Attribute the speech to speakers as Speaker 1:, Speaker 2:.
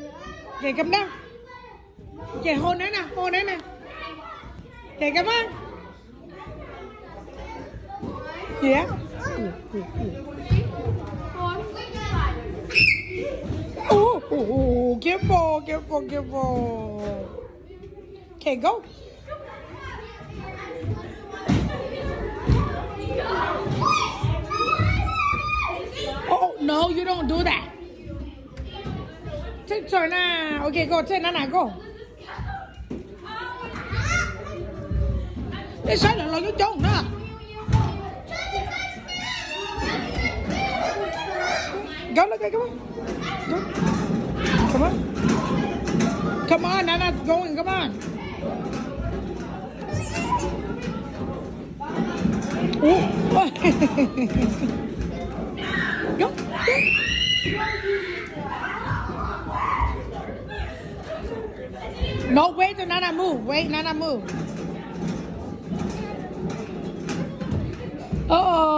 Speaker 1: Okay, come down. Okay, hold Nana. Hold Nana. Okay, come on. Yeah. Oh, careful, careful, careful. Okay, go. Oh, no, you don't do that. Take turn now. Okay, go. Take Nana, go. Để sai là nó trốn nữa. Go, look, come on. Go. Come on. Come on, Nana's going, come on. Go, go. No, wait till Nana move. Wait, Nana move. Oh.